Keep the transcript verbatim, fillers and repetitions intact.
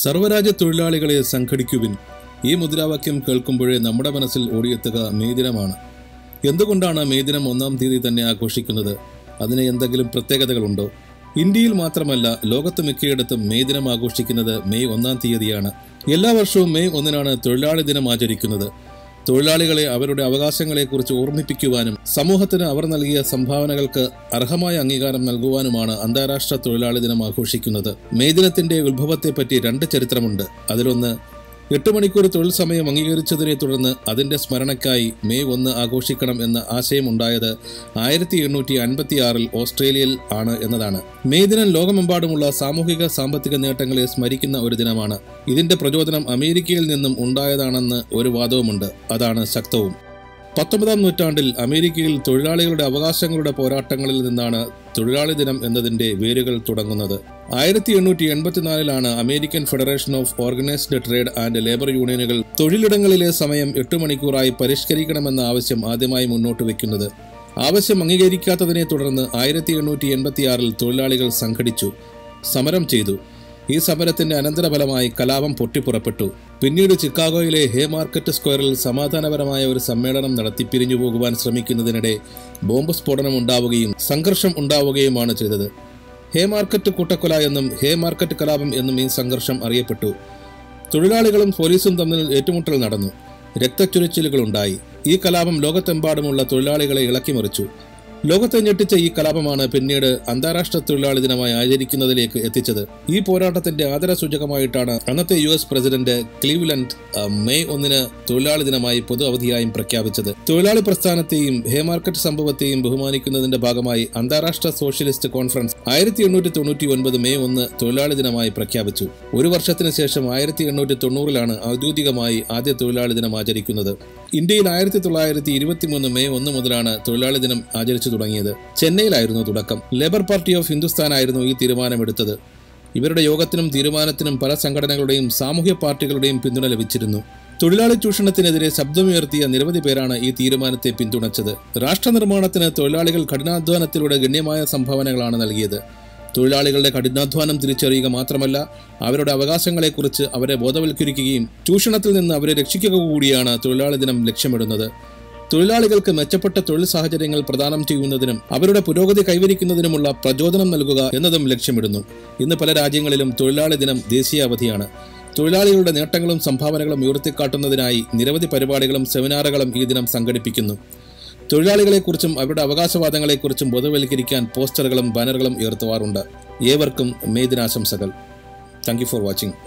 സർവ്വരാജ്യ തൊഴിലാളികളെ സംഘടിക്കുവിൻ. ഈ മുദ്രാവാക്യം കേൾക്കുമ്പോഴേ നമ്മുടെ മനസ്സിൽ ഓടിയെത്തുക മെയ് ദിനമാണ്. എന്തുകൊണ്ടാണ് മെയ് ദിനം ഒന്നാം തീയതി തന്നെ ആഘോഷിക്കുന്നത്? അതിന് എന്തെങ്കിലും പ്രത്യേകതകളുണ്ടോ? ഇന്ത്യയിൽ മാത്രമല്ല, ലോകത്ത് മിക്കയിടത്തും മെയ് ദിനം ആഘോഷിക്കുന്നത് മെയ് ഒന്നാം തീയതിയാണ്. എല്ലാ വർഷവും മെയ് ഒന്നിനാണ് തൊഴിലാളി ദിനം ആചരിക്കുന്നത്. തൊഴിലാളികളെ അവരുടെ അവകാശങ്ങളെക്കുറിച്ച് ഓർമ്മിപ്പിക്കുവാനും സമൂഹത്തിന് അവർ നൽകിയ സംഭാവനകൾക്ക് അർഹമായ അംഗീകാരം നൽകുവാനുമാണ് അന്താരാഷ്ട്ര തൊഴിലാളി ദിനം ആഘോഷിക്കുന്നത്. മെയ് ദിനത്തിന്റെ ഉത്ഭവത്തെപ്പറ്റി രണ്ട് ചരിത്രമുണ്ട്. അതിലൊന്ന്, എട്ട് മണിക്കൂർ തൊഴിൽ സമയം അംഗീകരിച്ചതിനെ തുടർന്ന് അതിന്റെ സ്മരണയ്ക്കായി മെയ് ഒന്ന് ആഘോഷിക്കണം എന്ന ആശയമുണ്ടായത് ആയിരത്തി എണ്ണൂറ്റി അൻപത്തി ആറിൽ ഓസ്ട്രേലിയയിൽ ആണ് എന്നതാണ്. മെയ് ദിനം ലോകമെമ്പാടുമുള്ള സാമൂഹിക സാമ്പത്തിക നേട്ടങ്ങളെ സ്മരിക്കുന്ന ഒരു ദിനമാണ്. ഇതിന്റെ പ്രചോദനം അമേരിക്കയിൽ നിന്നും ഉണ്ടായതാണെന്ന് ഒരു വാദവുമുണ്ട്. അതാണ് ശക്തവും. പത്തൊമ്പതാം നൂറ്റാണ്ടിൽ അമേരിക്കയിൽ തൊഴിലാളികളുടെ അവകാശങ്ങളുടെ പോരാട്ടങ്ങളിൽ നിന്നാണ് തൊഴിലാളി ദിനം എന്നതിന്റെ വേരുകൾ തുടങ്ങുന്നത്. ആയിരത്തി എണ്ണൂറ്റി എൺപത്തിനാലിലാണ് American federation of organised trade and labour യൂണിയനുകൾ തൊഴിലിടങ്ങളിലെ സമയം എട്ട് മണിക്കൂറായി പരിഷ്കരിക്കണമെന്ന ആവശ്യം ആദ്യമായി മുന്നോട്ട് വയ്ക്കുന്നത്. ആവശ്യം അംഗീകരിക്കാത്തതിനെ തുടർന്ന് ആയിരത്തി എണ്ണൂറ്റി എൺപത്തിയാറിൽ തൊഴിലാളികൾ സംഘടിച്ചു, സമരം ചെയ്തു. ഈ സമരത്തിന്റെ അനന്തരഫലമായി കലാപം പൊട്ടിപ്പുറപ്പെട്ടു. പിന്നീട് ചിക്കാഗോയിലെ ഹേ മാർക്കറ്റ് സ്ക്വയറിൽ സമാധാനപരമായ ഒരു സമ്മേളനം നടത്തി പിരിഞ്ഞു പോകുവാൻ ശ്രമിക്കുന്നതിനിടെ ബോംബ് സ്ഫോടനം ഉണ്ടാവുകയും സംഘർഷം ഉണ്ടാവുകയുമാണ് ചെയ്തത്. ഹേ മാർക്കറ്റ് കൂട്ടക്കൊല എന്നും ഹേ മാർക്കറ്റ് കലാപം എന്നും ഈ സംഘർഷം അറിയപ്പെട്ടു. തൊഴിലാളികളും പോലീസും തമ്മിൽ ഏറ്റുമുട്ടൽ നടന്നു. രക്തച്ചൊരിച്ചിലുകളുണ്ടായി. ഈ കലാപം ലോകത്തെമ്പാടുമുള്ള തൊഴിലാളികളെ ഇളക്കിമറിച്ചു. ലോകത്തെ ഞെട്ടിച്ച ഈ കലാപമാണ് പിന്നീട് അന്താരാഷ്ട്ര തൊഴിലാളി ദിനമായി ആചരിക്കുന്നതിലേക്ക് എത്തിച്ചത്. ഈ പോരാട്ടത്തിന്റെ ആദരസൂചകമായിട്ടാണ് അന്നത്തെ U S president Cleveland May ഒന്നിന് തൊഴിലാളി ദിനമായി പൊതു അവധിയായും പ്രഖ്യാപിച്ചത്. തൊഴിലാളി പ്രസ്ഥാനത്തെയും ഹേമാർക്കറ്റ് സംഭവത്തെയും ബഹുമാനിക്കുന്നതിന്റെ ഭാഗമായി അന്താരാഷ്ട്ര സോഷ്യലിസ്റ്റ് കോൺഫറൻസ് ആയിരത്തി എണ്ണൂറ്റി തൊണ്ണൂറ്റി ഒൻപത് മെയ് ഒന്ന് തൊഴിലാളി ദിനമായി പ്രഖ്യാപിച്ചു. ഒരു വർഷത്തിന് ശേഷം ആയിരത്തി എണ്ണൂറ്റി തൊണ്ണൂറിലാണ് ഔദ്യോഗികമായി ആദ്യ തൊഴിലാളി ദിനം ആചരിക്കുന്നത്. ഇന്ത്യയിൽ ആയിരത്തി തൊള്ളായിരത്തി ഇരുപത്തി മൂന്ന് മെയ് ഒന്ന് മുതലാണ് തൊഴിലാളി ദിനം ആചരിച്ചു തുടങ്ങിയത്. ചെന്നൈയിലായിരുന്നു തുടക്കം. ലേബർ പാർട്ടി ഓഫ് ഹിന്ദുസ്ഥാൻ ആയിരുന്നു ഈ തീരുമാനമെടുത്തത്. ഇവരുടെ യോഗത്തിനും തീരുമാനത്തിനും പല സംഘടനകളുടെയും സാമൂഹ്യ പാർട്ടികളുടെയും പിന്തുണ ലഭിച്ചിരുന്നു. തൊഴിലാളി ചൂഷണത്തിനെതിരെ ശബ്ദമുയർത്തിയ നിരവധി പേരാണ് ഈ തീരുമാനത്തെ പിന്തുണച്ചത്. രാഷ്ട്ര നിർമ്മാണത്തിന് തൊഴിലാളികൾ കഠിനാധ്വാനത്തിലൂടെ ഗണ്യമായ സംഭാവനകളാണ് നൽകിയത്. തൊഴിലാളികളുടെ കഠിനാധ്വാനം തിരിച്ചറിയുക മാത്രമല്ല, അവരുടെ അവകാശങ്ങളെക്കുറിച്ച് അവരെ ബോധവൽക്കരിക്കുകയും ചൂഷണത്തിൽ നിന്ന് അവരെ രക്ഷിക്കുക കൂടിയാണ് തൊഴിലാളി ദിനം ലക്ഷ്യമിടുന്നത്. തൊഴിലാളികൾക്ക് മെച്ചപ്പെട്ട തൊഴിൽ സാഹചര്യങ്ങൾ പ്രദാനം ചെയ്യുന്നതിനും അവരുടെ പുരോഗതി കൈവരിക്കുന്നതിനുമുള്ള പ്രചോദനം നൽകുക എന്നതും ലക്ഷ്യമിടുന്നു. ഇന്ന് പല രാജ്യങ്ങളിലും തൊഴിലാളി ദിനം ദേശീയ അവധിയാണ്. തൊഴിലാളികളുടെ നേട്ടങ്ങളും സംഭാവനകളും ഉയർത്തിക്കാട്ടുന്നതിനായി നിരവധി പരിപാടികളും സെമിനാറുകളും ഈ ദിനം സംഘടിപ്പിക്കുന്നു. തൊഴിലാളികളെക്കുറിച്ചും അവരുടെ അവകാശവാദങ്ങളെക്കുറിച്ചും ബോധവൽക്കരിക്കാൻ പോസ്റ്ററുകളും ബാനറുകളും ഉയർത്തുവാറുണ്ട്. ഏവർക്കും മെയ് ദിനാശംസകൾ. Thank you for watching.